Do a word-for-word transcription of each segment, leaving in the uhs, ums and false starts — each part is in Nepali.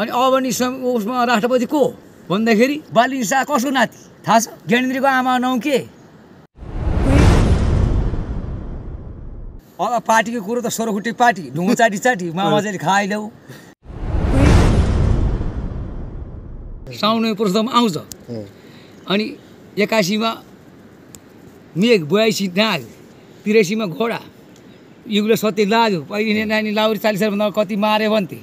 अनि अब नि उसमा राष्ट्रपति को भन्दाखेरि बालिन शाह कसको नाति थाहा छ? ज्ञानेन्द्रको आमा नौ के? अब पार्टीको कुरो त सोह्रखुट्टे पार्टी ढुङ्गो चाटी चाटी मामाले खाइदेऊ। साउन पुरुषोत्तम आउँछ अनि एकासीमा मेघ बयासी नाग त्रियासीमा घोडा युगले सत्य लाग्यो पहिले नानी लाउरी चालिस सालभन्दा कति मारे भन्थे।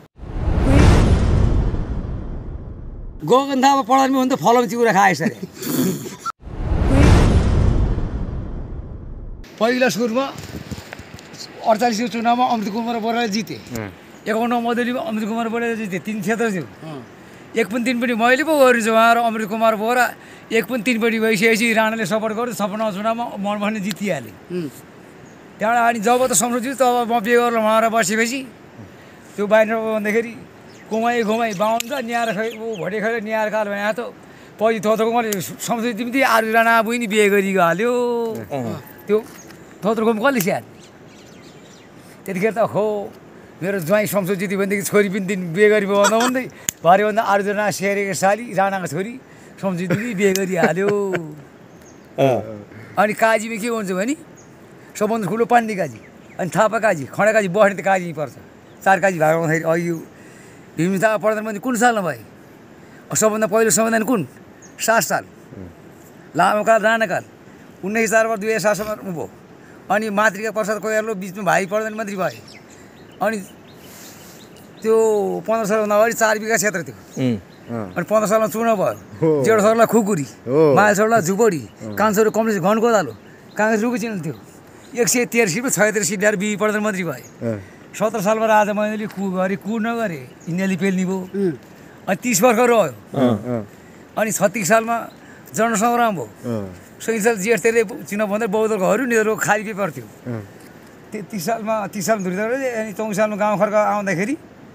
गगन थापा पढाउनु भने त फलम चिउरा खाएछ अरे। पहिला सुरुमा अडचालिसको चुनावमा अमृत कुमार बराइली जिते, एकाउन्न मधेलीमा अमृत कुमार बराइली जिते, तिन क्षेत्र थियो। एक पनि तिन पनि मैले पो गरिन्छ उहाँ र अमृत कुमार बोरा एक पनि तिन पनि भइसकेपछि राणाले सपोर्ट गर्यो। छपन्न चुनावमा मन भने जितिहालेँ। त्यहाँबाट अनि जब त संसद जित्यो तब म बिहे गरेर उहाँ र बसेपछि त्यो बाहिर भन्दाखेरि घुमाइ घुमाइ बाहुन र न्याएर खै ऊ भोटे खै न्याएर काल भने त पछि थोत्रोको मैले संसद जित्दै आरु राणा बहिनी बिहे गरिको हाल्यो। त्यो थोत्रोको कसले स्याहार? त्यतिखेर त खो मेरो ज्वाइँ संसद जित्यो भनेदेखि छोरी पनि दिन बिहे गरी भन्दा भन्दै भरे भन्दा आरुजना सेरेको साली राणाको छोरी संसद जित्दै बिहे गरिहाल्यो। अनि काजीमा के भन्छ भने सबभन्दा ठुलो पाण्डे काजी, अनि थापा काजी, खडा काजी बस्ने त काजी पर्छ। चार काजी भएको भन्दाखेरि अघि भीम थापा प्रधानमन्त्री कुन सालमा भए? सबभन्दा पहिलो संविधान कुन? सात साल लामो काल राणाकाल उन्नाइस चारबाट दुई हजार सातसम्म भयो। अनि मातृका प्रसाद कोइराला बिचमा भाइ प्रधानमन्त्री भए। अनि त्यो पन्ध्र सालभन्दा अगाडि चार बिघा क्षेत्र थियो। अनि पन्ध्र सालमा चुनाव भयो। जेठो सरलाई खुकुरी, माइल सरलाई झुपडी, कान्छोहरू कम्युनिस्ट घन कोदालो, काङ्ग्रेस रुखी चिन्ह थियो। एक सय तेह्र सिट छयत्तर सिट ल्याएर बी प्रधानमन्त्री भए। सत्र सालमा राजा मैनाली कु गरे कु नगरे इन्डियाले पेल्ने भयो। अनि तिस वर्ष रह्यो। अनि छत्तिस सालमा जनसङ्ग्राम भयो। सैँतिस साल जेठ तेह्र चुनाव भन्दा बौद्धहरूको निधरको खाली पेपर थियो। तेत्तिस सालमा तिस सालमा धुरी अनि चौबिस सालमा गाउँ खर्क आउँदाखेरि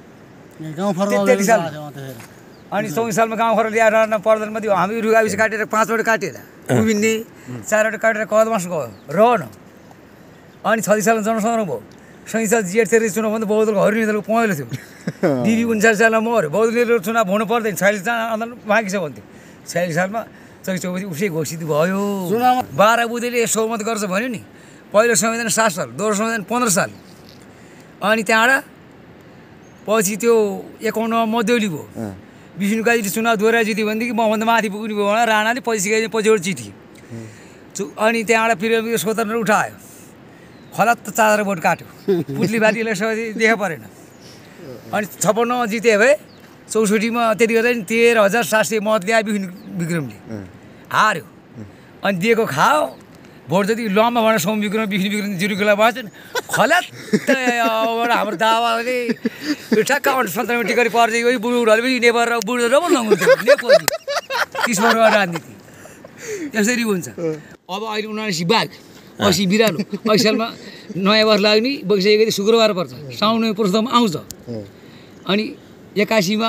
तेत्तिस साल अनि चौबिस सालमा गाउँ खर्क ल्याएर प्रधानमन्त्री हामी रुगाविस काटेर पाँचवटा काटेर उभिन्ने चारवटा काटेर कदमास गयो रहन। अनि छत्तिस सालमा जनसङ्ग्राम भयो। सैँतिस साल जेठ तेह्र चुनाव भन्दा बौद्धको हरि निधरको पहेँलो थियो। दिदी उन्चालिस सालमा मऱ्यो। बौद्ध निधरको चुनाव हुनु पर्दैन, छयालिसजना आन्दोलन बाँकी छ भन्थ्यो। छयालिस सालमा चौबिस चौबिस उसै घोषित भयो। बाह्र बुधेले सहमत गर्छ भन्यो नि। पहिलो संविधान सात साल, दोस्रो संविधान पन्ध्र साल। अनि त्यहाँबाट पछि त्यो एकाउन्न मध्यौली भयो। विष्णु काजीले चुनाव दोहोऱ्या जित्यो भनेदेखि मभन्दा माथि पुग्ने भयो भने राणाले पछि गए पछिबाट चिठी। अनि त्यहाँबाट फेरि स्वतन्त्र उठायो। खलत चार भोट काट्यो। पुतली बारीलाई सबै देखा परेन। अनि छप्पन्नमा जिते भए चौसठीमा त्यति गर्दा नि तेह्र हजार सात सय मत ल्यायो विष्णु विक्रमले। हार्यो। अनि दिएको खाओ भोट जति लम्बा भनेर सौम विक्रम विष्णु विक्रम जिरुकोलाई भएछन्। खलत हाम्रो दावाले ठ्याक्क सन्ताउन्न टिकट पर्छ यो बुढोहरूले पनि नेवार र बुढो र लगाउँथ्यो नेपाली तिस वर्ष राजनीति यसरी हुन्छ। अब अहिले उनासी बाघ असी बिरालो असी सालमा नयाँ वर्ष लाग्ने बगिसकेको शुक्रबार पर्छ। साउन पुरुषोत्तम आउँछ अनि एकासीमा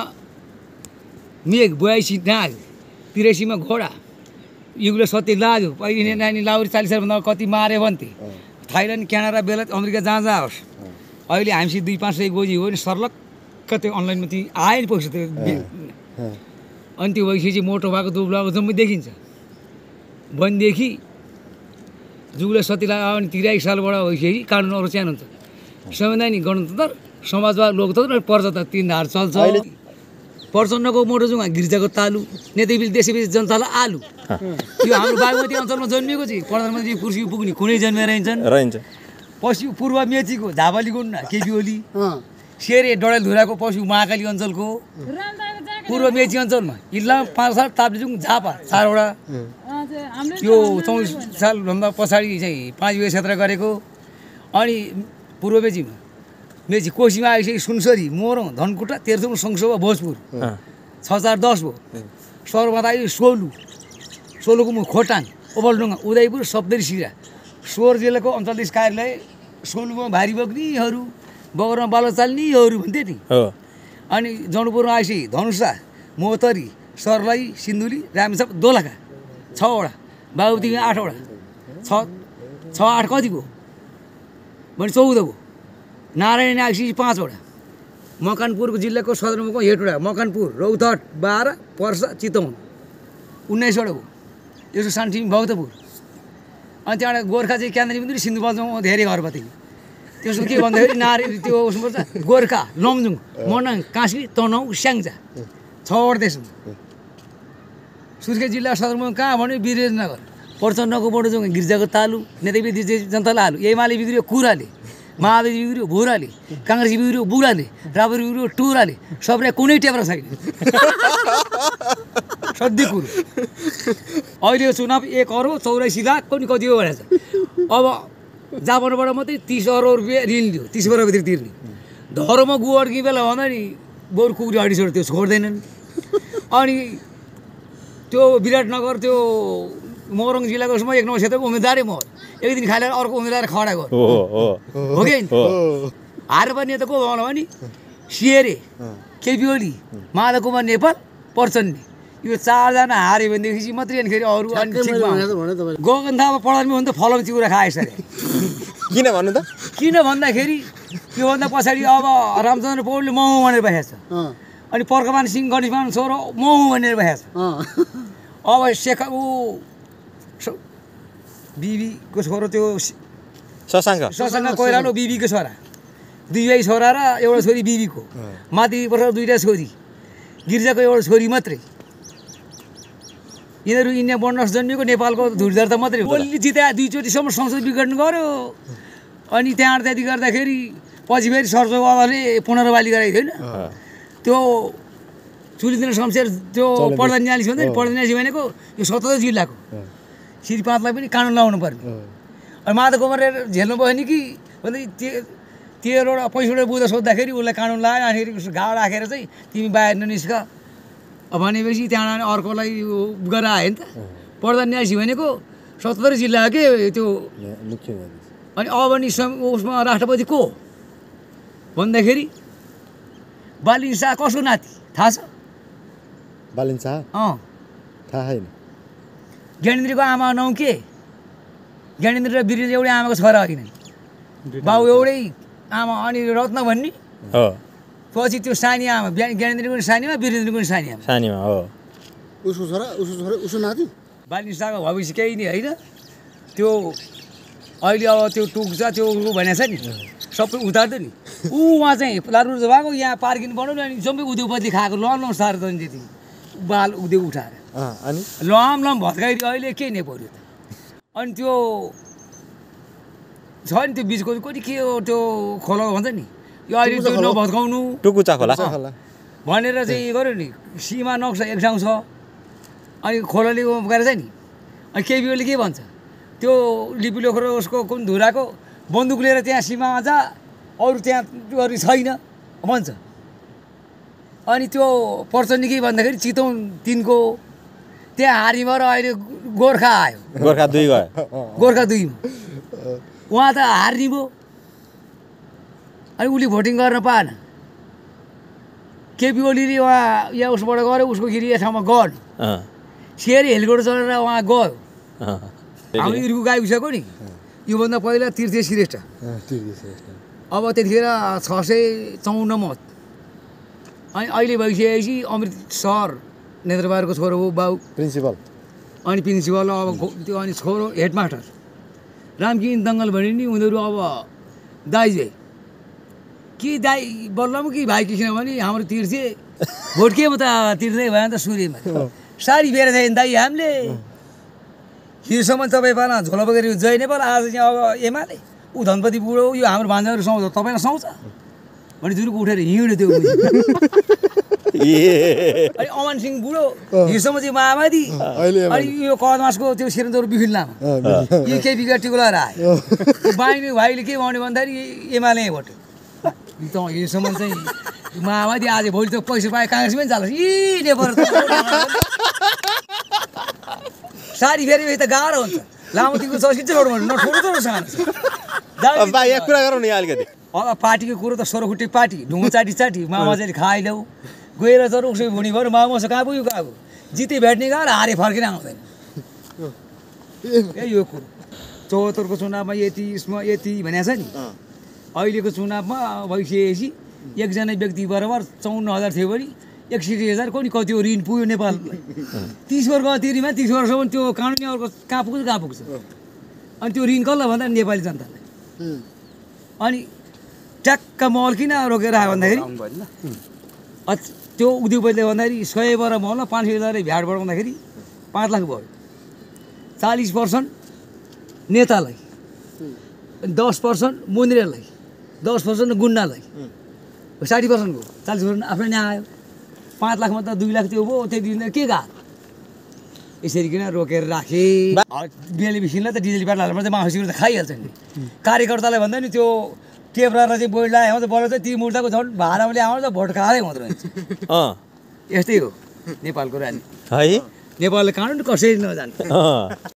मेघ बयासी नाग त्रियासीमा घोडा युगले सत्य लाग्यो पहिले नानी लाउरी चालिस सालभन्दा कति मारे भन्थे। थाइल्यान्ड क्यानाडा बेलायत अमेरिका जहाँ जहाँ होस् अहिले हामीसित दुई पाँच सय गोजी हो नि सर्लक्क त्यो अनलाइनमा ती आयो नि पैसा त्यो। अनि त्यो भइसकेपछि मोटो भएको दुब्लाको जम्मै देखिन्छ। वनदेखि जुगले सत्य लाग्यो अनि त्रियासी सालबाट भइसकेपछि कानुन अरू च्यान हुन्छ। संवैधानिक गणतन्त्र समाजवाद लोकतन्त्र अनि प्रजातन्त्र तिन धार चल्छ। प्रचण्डको मोटो जुङ्गा गिर्जाको तालु नेतैबिल देशैबिच जनतालाई आलु। यो हाम्रो बागमती अञ्चलमा जन्मिएको चाहिँ प्रधानमन्त्री कुर्सी पुग्ने कुनै जन्मेर रहन्छन् रहन्छ। पश्चिम पूर्व मेचीको झाबाली गुन्डा केपी ओली सेरे डडेलधुराको पश्चिम महाकाली अञ्चलको पूर्व मेची अञ्चलमा इलाम पाँच साल ताप्लेजुङ झापा चारवटा। यो चौबिस सालभन्दा पछाडि चाहिँ पाँच बिघा क्षेत्र गरेको। अनि पूर्व मेचीमा मेची कोसीमा आइसकेपछि सुनसरी मोरङ धनकुटा तेह्रथुम सङ्सोवा भोजपुर छ चार दस भयो। सरुवात आयो सोलु सोलुको मुख खोटाङ ओभलडुङ्गा उदयपुर सप्तरी सिरा सोह्र जिल्लाको अञ्चल कार्यालय सोलुमा भारी बोक्नेहरू बगरमा बालो चाल्नेहरू भन्थे नि। अनि जनकपुरमा आइसकेपछि धनुषा मोहतरी सर्लाही सिन्धुली रामेछाप दोलखा छवटा बागमतीमा आठवटा छ छ आठ कति भयो भने चौध भयो। नारायण आइसकेपछि पाँचवटा मकनपुरको जिल्लाको सदरमुकाम हेटवटा मकनपुर रौतहट बाह्र पर्सा चितवन उन्नाइसवटा हो यसो सानोटिमी भक्तपुर अनि त्यहाँबाट गोर्खा चाहिँ केन्द्र बिन्दु सिन्धुपाल्चोकमा धेरै घर भयो त्यसको के भन्दाखेरि नारी त्यो उसमा पर्छ गोर्खा लमजुङ मनाङ काँसी तनहुँ स्याङ्जा छवटा त्यसमा सुर्खेत जिल्ला सदरमुकाम कहाँ भन्यो वीरेन्द्रनगर प्रचण्डको बडोजोङ गिर्जाको तालु नेताबी जनताले हालु एमाले बिग्रियो कुराले माओवादी बिग्रियो भुराले काङ्ग्रेस बिग्रियो बुढाले राबरी बिग्रियो टुराले सबैलाई कुनै टेप्रा छैन सधैँ कुरो अहिलेको चुनाव एक अरब चौरासी लाख पनि कति हो भनेको छ अब जापानबाट मात्रै तिस अरब रुपियाँ ऋण लियो तिस वर्षभित्र तिर्ने धरोमा गु अड्की बेला भन्दा नि बरु कुकुरी अडिसोड त्यो छोड्दैनन् अनि त्यो विराटनगर त्यो मोरङ जिल्लाको उसमा एक नम्बर क्षेत्रको उम्मेदवारै म एक दिन खालेर अर्को उम्मेदवार खडा गर्यो हो कि हारेर पनि नेता को भन्नु भने सिएरे केपी ओली माधव कुमार नेपाल प्रचण्ड यो चारजना हार्यो भनेदेखि मात्रै अनि फेरि अरू गगन थापा प्रधानमन्त्री हुन त फलम चिउरा खाएछ अरे किन भन्नु त किन भन्दाखेरि योभन्दा पछाडि अब रामचन्द्र पौडेलले महु भनेर बसेको छ अनि पर्कमान सिंह गणेशमान छोरो महु भनेर बसेको छ अब शेखर ऊ बिबीको छोरो त्यो शशाङ्क शशाङ्क कोइरालो बिबीको छोरा दुई भाइ छोरा र एउटा छोरी बिबीको माथिबाट दुईवटा छोरी गिर्जाको एउटा छोरी मात्रै यिनीहरू इन्डिया बनरस जन्मिएको नेपालको धुर्धर त मात्रै ओलीले जिता दुईचोटिसम्म संसद विघटन गर्यो अनि त्यहाँबाट त्यति गर्दाखेरि पछि फेरि सर्जो बाबाले पुनर्वाली गराएको थियो होइन त्यो चुलिदिन शमशेर त्यो प्रधान न्यायाधीश भन्दा नि प्रधान न्यायाधीश भनेको यो सतहत्तर जिल्लाको श्री पाँचलाई पनि कानुन लगाउनु पर्ने अनि माधव कुमारले झेल्नु भयो नि कि भन्दै ते तेह्रवटा पैँसठवटा बुझ्दा सोद्धाखेरि उसलाई कानुन लगायो अनि फेरि घाउ राखेर चाहिँ तिमी बाहिर ननिस्क भनेपछि त्यहाँबाट अर्कोलाई गरेर आयो नि त प्रधान न्यायाधीश भनेको सतहत्तर जिल्ला के त्यो अनि अब नि उसमा राष्ट्रपति को भन्दाखेरि बालिन शाह कसको नाति थाहा छ बालिन शाह अँ थाहा छैन ज्ञानेन्द्रको आमा नौ के ज्ञानेन्द्र र वीरेन्द्र एउटै आमाको छोरा होइन बाउ एउटै आमा अनि रत्न भन्ने पछि त्यो सानी आमा ज्ञानेन्द्रको सानीमा वीरेन्द्रको सानी आमा सानीमा हो उसको छोरा उसको छोरा उसको नाति बालिन शाहको भविष्य केही नि होइन त्यो अहिले अब त्यो टुक्छ त्यो भनेको छ नि सबै उतार्दो नि ऊ उहाँ चाहिँ लारु भएको यहाँ पार्किङ बनाउनु अनि जम्मै उद्योगपति खाएको लम लम सार त त्यति बाल उद्योग उठाएर अनि लम लम भत्काइ अहिले के नै पऱ्यो त अनि त्यो छ नि त्यो बिचको कति के हो त्यो खोला भन्छ नि यो अहिले त्यो नभत्काउनु टुकुचा खोला भनेर चाहिँ गर्यो नि सीमा नक्सा एक ठाउँ छ अनि खोलाले गएर चाहिँ नि अनि केही बेला के भन्छ त्यो लिपि लोखरो उसको कुन धुराको बन्दुक लिएर त्यहाँ सीमामा जा अरू त्यहाँ अरू छैन भन्छ अनि त्यो प्रचण्ड के भन्दाखेरि चितवन तिनको त्यहाँ हारिमा र अहिले गोर्खा आयो गोर्खा दुई गयो गोर्खा दुईमा उहाँ त हार्ने भयो अनि उसले भोटिङ गर्न पाएन केपी ओलीले उहाँ यहाँ उसबाट गऱ्यो उसको गिरी ठाउँमा गयो सेरी हेलिकप्टर चढेर उहाँ गयो हाम्रो इर्गु गाई उठाएको नि योभन्दा पहिला तीर्थ श्रेष्ठ अब त्यतिखेर छ सय चौन्न मत अनि अहिले भइसकेपछि अमृत सर नेत्रबहादुरको छोरो हो बाउ प्रिन्सिपल अनि प्रिन्सिपल अब त्यो अनि छोरो हेडमास्टर रामकिन दङ्गल भने नि उनीहरू अब दाइजे के दाइ बल्लम कि भाइ किनभने हाम्रो तिर्थे भोट केमा त तिर्दै भयो नि त सूर्यमा सारी फेर छैन दाइ हामीले हिजोसम्म तपाईँ पाला झोला बगेर जय नेपाल आज चाहिँ अब एमाले ऊ धनपति बुढो यो हाम्रो भान्जाहरू सुहाउँछ तपाईँलाई सुहाउँछ भने जुरुको उठेर हिँड्यो त्यो अनि अमन सिंह बुढो हिजोसम्म चाहिँ माओवादी अनि यो कदमासको त्यो सिरन्दर बिफिल लामा यो केही बिगा टिकुलाएर आयो बाइने भाइले के भन्यो भन्दाखेरि एमाले भोट्यो त हिजोसम्म चाहिँ माओवादी आज भोलि त पैसा पाए काङ्ग्रेसमै चाल्छ यी नेपाल सारी फेरि त गाह्रो हुन्छ लामो तिम्रो चर्किन्छ नठोरो त सानो कुरा गरौँ न अलिकति अब पार्टीको कुरो त सोह्रखुट्टे पार्टी ढुङ्गो चाटी चाटी मामाले खाइल्याउ गएर तर उसो हुने भयो मामस कहाँ पुग्यो कहाँ जिते भेट्ने गएर हारे फर्किन आउँदैन ए यो कुरो चौहत्तरको चुनावमा यति यसमा यति भनेको छ नि अहिलेको चुनावमा भइसकेपछि एकजना व्यक्ति बराबर चौन्न हजार थियो भने एकसठी हजार कोनि कति हो ऋण पुग्यो नेपाललाई तिस वर्ष तिरीमा तिस वर्षसम्म त्यो कानुनी अर्को कहाँ पुग्छ कहाँ पुग्छ अनि त्यो ऋण कसलाई भन्दा नेपाली जनतालाई अनि ट्याक्क मल किन रोकेर आयो भन्दाखेरि त्यो उद्योगपतिले भन्दाखेरि सय बाह्र मलमा पाँच सय हजार भ्याट बढाउँदाखेरि पाँच लाख भयो चालिस पर्सेन्ट नेतालाई दस पर्सेन्ट मन्दिरलाई दस पर्सेन्ट गुन्डालाई साठी पर्सेन्टको चालिस पर्सेन्ट आफ्नो यहाँ आयो पाँच लाखमा त दुई लाख त्यो भयो त्यति दिन के गएको यसरी किन रोकेर राखेँ बिहाली मिसिनलाई त डिजेल ब्याट हाल्नु पर्छ मासुहरू त खाइहाल्छ नि कार्यकर्तालाई भन्दा नि त्यो टेप्रा चाहिँ बोर्ड लगायो त बढ्छ ती मुर्दाको झन् भाडामा ल्याउँछ भोट खाँदै हुँदो रहेछ यस्तै हो नेपालको रानी है नेपालले कानुन कसरी नजान्छ